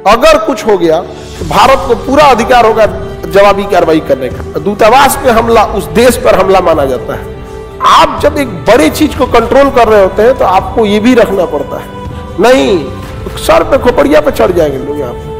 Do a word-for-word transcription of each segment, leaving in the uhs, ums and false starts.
अगर कुछ हो गया तो भारत को पूरा अधिकार होगा जवाबी कार्रवाई करने का। दूतावास पे हमला उस देश पर हमला माना जाता है। आप जब एक बड़ी चीज को कंट्रोल कर रहे होते हैं तो आपको ये भी रखना पड़ता है, नहीं तो सर पे खोपड़िया पे चढ़ जाएंगे लोग। यहाँ पे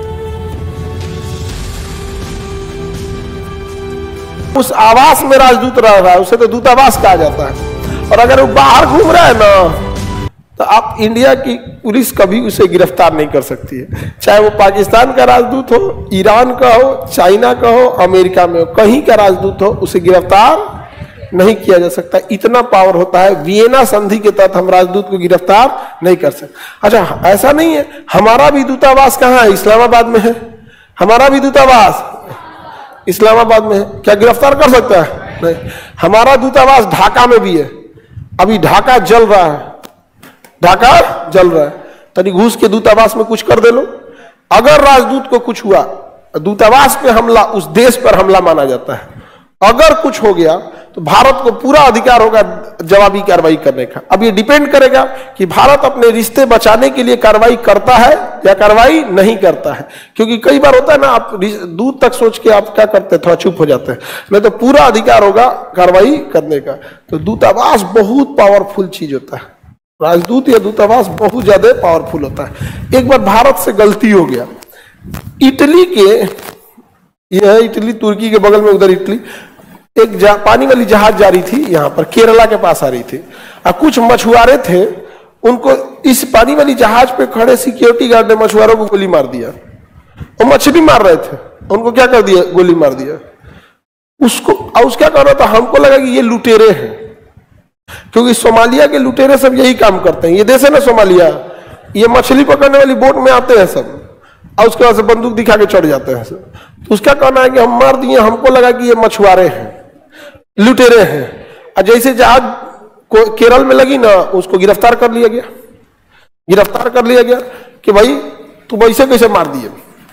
उस आवास में राजदूत रह रहा है, उसे तो दूतावास कहा जाता है। और अगर वो बाहर घूम रहा है ना तो आप इंडिया की पुलिस कभी उसे गिरफ्तार नहीं कर सकती है, चाहे वो पाकिस्तान का राजदूत हो, ईरान का हो, चाइना का हो, अमेरिका में हो, कहीं का राजदूत हो, उसे गिरफ्तार नहीं किया जा सकता। इतना पावर होता है। वियना संधि के तहत हम राजदूत को गिरफ्तार नहीं कर सकते। अच्छा, ऐसा नहीं है, हमारा भी दूतावास कहाँ है? इस्लामाबाद में है। हमारा भी दूतावास इस्लामाबाद में है, क्या गिरफ्तार कर सकता है? नहीं। हमारा दूतावास ढाका में भी है, अभी ढाका जल रहा है, ढाका जल रहा है। तनी घूस के दूतावास में कुछ कर दे लो। अगर राजदूत को कुछ हुआ, दूतावास पे हमला उस देश पर हमला माना जाता है। अगर कुछ हो गया तो भारत को पूरा अधिकार होगा जवाबी कार्रवाई करने का। अब ये डिपेंड करेगा कि भारत अपने रिश्ते बचाने के लिए कार्रवाई करता है या कार्रवाई नहीं करता है। क्योंकि कई बार होता है ना, आप दूर तक सोच के आप क्या करते हैं, थोड़ा चुप हो जाते हैं, नहीं तो पूरा अधिकार होगा कार्रवाई करने का। तो दूतावास बहुत पावरफुल चीज होता है। राजदूत या दूतावास बहुत ज्यादा पावरफुल होता है। एक बार भारत से गलती हो गया, इटली के, यह इटली तुर्की के बगल में, उधर इटली, एक पानी वाली जहाज जा रही थी, यहाँ पर केरला के पास आ रही थी, और कुछ मछुआरे थे, उनको इस पानी वाली जहाज पे खड़े सिक्योरिटी गार्ड ने मछुआरों को गोली मार दिया। वो मछली मार रहे थे, उनको क्या कर दिया? गोली मार दिया। उसको और उसका क्या कर रहा था, हमको लगा कि ये लुटेरे हैं, क्योंकि सोमालिया के लुटेरे सब यही काम करते हैं। ये देश है ना सोमालिया, ये मछली पकड़ने वाली बोट में आते हैं सब, और उसके बाद से बंदूक दिखा के चढ़ जाते हैं सब। तो उसका कहना है कि हम मार दिए, हमको लगा कि ये मछुआरे हैं, लुटेरे हैं। और जैसे जहाज को केरल में लगी ना, उसको गिरफ्तार कर लिया गया। गिरफ्तार कर लिया गया कि भाई तुम ऐसे कैसे मार दिए?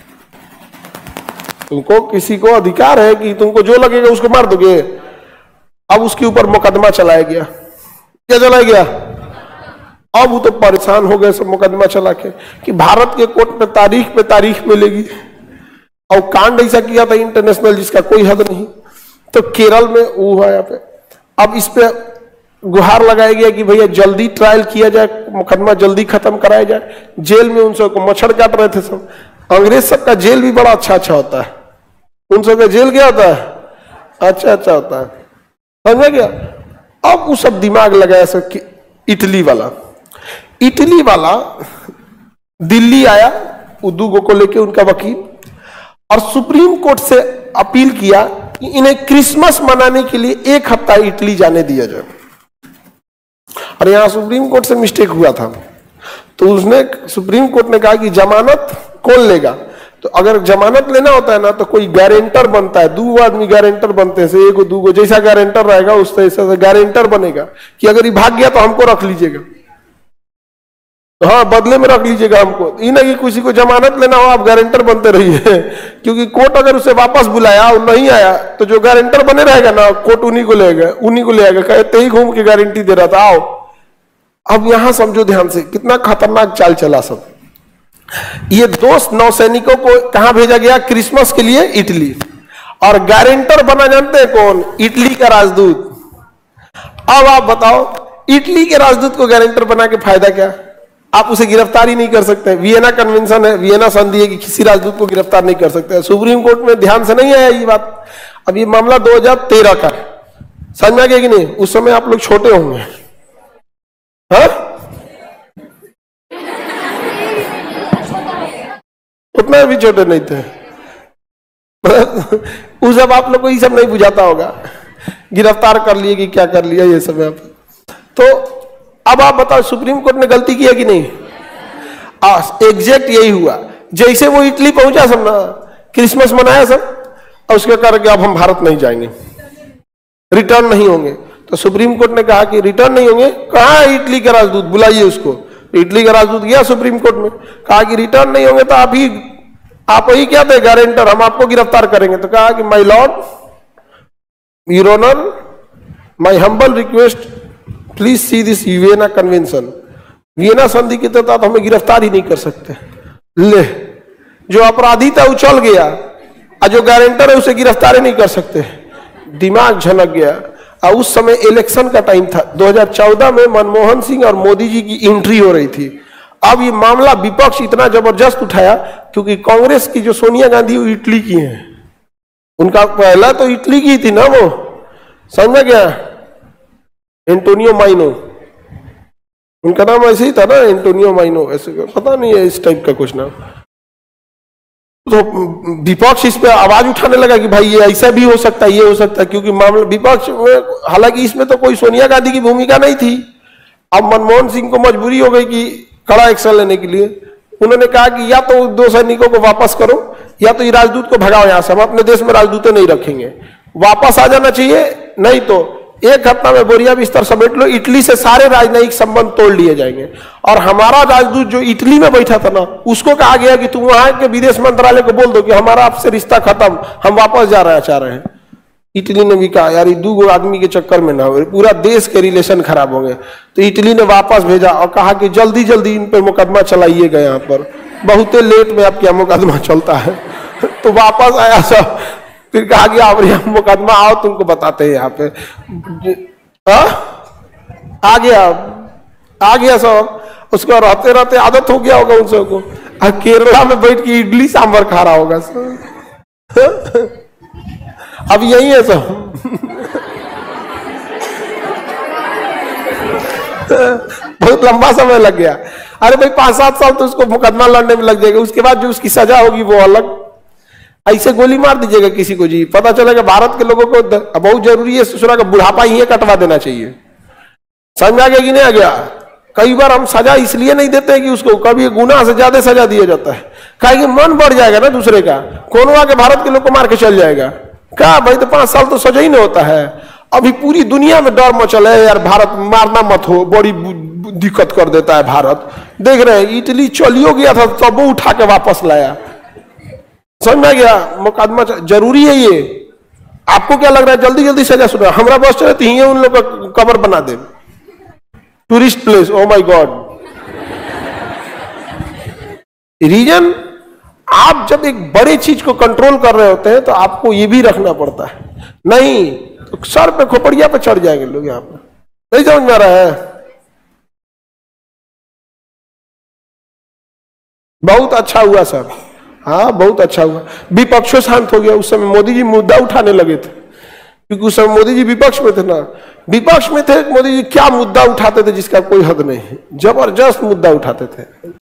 तुमको किसी को अधिकार है कि तुमको जो लगेगा उसको मार दोगे। अब उसके ऊपर मुकदमा चलाया गया। क्या चलाया गया? अब वो तो परेशान हो गए सब, मुकदमा चला के कि भारत के कोर्ट में तारीख पे तारीख मिलेगी, और कांड ऐसा किया था इंटरनेशनल जिसका कोई हद नहीं। तो केरल में वो है यहाँ पे, अब इस पे गुहार लगाया गया कि भैया जल्दी ट्रायल किया जाए, मुकदमा जल्दी खत्म कराया जाए। जेल में उन सबको मच्छर काट रहे थे सब। अंग्रेज सबका जेल भी बड़ा अच्छा अच्छा होता है, उन सबका जेल क्या होता है? अच्छा अच्छा होता है, समझ गया? अब वो सब दिमाग लगाया सब कि इटली वाला इटली वाला दिल्ली आया उद्योगों को लेके, उनका वकील, और सुप्रीम कोर्ट से अपील किया कि इन्हें क्रिसमस मनाने के लिए एक हफ्ता इटली जाने दिया जाए। और यहां सुप्रीम कोर्ट से मिस्टेक हुआ था, तो उसने सुप्रीम कोर्ट ने कहा कि जमानत कौन लेगा? तो अगर जमानत लेना होता है ना तो कोई गारंटर बनता है, दो आदमी गारंटर बनते हैं, से एक दो जैसा गारंटर रहेगा उस तरह से गारंटर बनेगा कि अगर ये भाग गया तो हमको रख लीजिएगा, हाँ बदले में रख लीजिएगा हमको। ये नहीं कि किसी को जमानत लेना हो आप गारंटर बनते रहिए, क्योंकि कोर्ट अगर उसे वापस बुलाया और नहीं आया तो जो गारंटर बने रहेगा ना, कोर्ट उन्हीं को लेगा, उन्हीं को ले आएगा, कहते ही घूम के गारंटी दे रहा था आओ। अब यहां समझो ध्यान से कितना खतरनाक चाल चला सब। ये दोस्त नौसैनिकों को कहां भेजा गया? क्रिसमस के लिए इटली। और गारंटर बना जानते हैं कौन? इटली का राजदूत। अब आप बताओ इटली के राजदूत को गारंटर बना के फायदा क्या? आप उसे गिरफ्तार ही नहीं कर सकते। वियना कन्वेंशन है, वियना संधि है कि किसी राजदूत को गिरफ्तार नहीं कर सकते। सुप्रीम कोर्ट में ध्यान से नहीं आया ये बात। अब ये मामला दो हज़ार तेरह का, समझ में आ गया कि नहीं? उस समय आप लोग छोटे होंगे, हाँ? उतना भी छोटे नहीं थे। उस अब आप लोग को ये सब नहीं बुझाता होगा, गिरफ्तार कर लिए कि क्या कर लिया ये सब। आप तो अब आप बताओ सुप्रीम कोर्ट ने गलती किया कि नहीं? एग्जैक्ट यही हुआ। जैसे वो इटली पहुंचा सब ना, क्रिसमस मनाया सब, और उसके कारण अब हम भारत नहीं जाएंगे, रिटर्न नहीं होंगे। तो सुप्रीम कोर्ट ने कहा कि रिटर्न नहीं होंगे। कहाँ है इटली का राजदूत? बुलाइए उसको। इटली का राजदूत गया सुप्रीम कोर्ट में, कहा कि रिटर्न नहीं होंगे तो आप ही आप ही क्या थे गारंटर, हम आपको गिरफ्तार करेंगे। तो कहा कि my lord, your honour, my humble request, please see this Vienna convention. Vienna संधि के तहत हमें गिरफ्तार ही नहीं कर सकते। ले जो अपराधी था वो चल गया और जो गारंटर है उसे गिरफ्तार नहीं कर सकते। दिमाग झनक गया। और उस समय इलेक्शन का टाइम था, दो हज़ार चौदह में मनमोहन सिंह और मोदी जी की एंट्री हो रही थी। अब ये मामला विपक्ष इतना जबरदस्त उठाया क्योंकि कांग्रेस की जो सोनिया गांधी वो इटली की हैं, उनका पहला तो इटली की थी ना, वो समझ गया, एंटोनियो माइनो, उनका नाम ऐसे ही था ना, एंटोनियो माइनो, ऐसे पता नहीं है इस टाइप का कुछ नाम। तो विपक्ष इस पे आवाज उठाने लगा कि भाई ये ऐसा भी हो सकता है, ये हो सकता है, क्योंकि मामला विपक्ष में, हालांकि इसमें तो कोई सोनिया गांधी की भूमिका नहीं थी। अब मनमोहन सिंह को मजबूरी हो गई कि कड़ा एक्शन लेने के लिए उन्होंने कहा कि या तो दो सैनिकों को वापस करो या तो ये राजदूत को भगाओ यहां से, हम अपने देश में राजदूतें नहीं रखेंगे, वापस आ जाना चाहिए, नहीं तो एक हफ्ता में बोरिया बिस्तर समेट लो, इटली से सारे राजनयिक संबंध तोड़ लिए जाएंगे। और हमारा राजदूत जो इटली में बैठा था ना, उसको कहा गया कि तुम वहां के विदेश मंत्रालय को बोल दो कि हमारा आपसे रिश्ता खत्म, हम वापस जा रहे चाह रहे हैं। इटली ने भी कहा यार ये दो आदमी के चक्कर में ना हो, पूरा देश के रिलेशन खराब हो गए। तो इटली ने वापस भेजा और कहा कि जल्दी जल्दी इन पर मुकदमा चलाइएगा, यहाँ पर बहुत लेट में आपका मुकदमा चलता है। तो वापस आया सब, फिर कहा कि आप यहाँ मुकदमा आओ तुमको बताते हैं यहाँ पे। आ? आ गया आ गया सब, उसको रहते रहते आदत हो गया होगा उन सबको, केरला में बैठ के इडली सांभर खा रहा होगा सब। अब यही है सब। बहुत लंबा समय लग गया। अरे भाई पांच सात साल तो उसको मुकदमा लड़ने में लग जाएगा, उसके बाद जो उसकी सजा होगी वो अलग। ऐसे गोली मार दीजिएगा किसी को जी, पता चलेगा भारत के लोगों को बहुत जरूरी है ससुरा का बुढ़ापा ही कटवा देना चाहिए। समझ आ गया कि नहीं आ गया? कई बार हम सजा इसलिए नहीं देते कि उसको कभी गुनाह से ज्यादा सजा दिया जाता है, कहा कि मन बढ़ जाएगा ना दूसरे का, कौन आके भारत के लोग को मार के चल जाएगा। क्या भाई तो पांच साल तो सजा ही नहीं होता है। अभी पूरी दुनिया में डर मचल है यार, भारत मारना मत हो, बड़ी दिक्कत कर देता है भारत। देख रहे हैं इटली चलियो गया था तब वो उठा के वापस लाया। समझ में गया? मुकदमा जरूरी है ये। आपको क्या लग रहा है जल्दी जल्दी सजा सुना? हमारा बस चले तो उन लोग का कबर बना दे, tourist place. Oh my god. Reason, आप जब एक बड़े चीज को कंट्रोल कर रहे होते हैं तो आपको ये भी रखना पड़ता है, नहीं तो सर पे खोपड़िया पे चढ़ जाएंगे लोग। यहाँ पर नहीं समझ में आ रहा है? बहुत अच्छा हुआ सर, हाँ बहुत अच्छा हुआ, विपक्षों शांत हो गया। उस समय मोदी जी मुद्दा उठाने लगे थे, क्योंकि उस समय मोदी जी विपक्ष में थे ना, विपक्ष में थे। मोदी जी क्या मुद्दा उठाते थे जिसका कोई हद नहीं, जबरदस्त मुद्दा उठाते थे।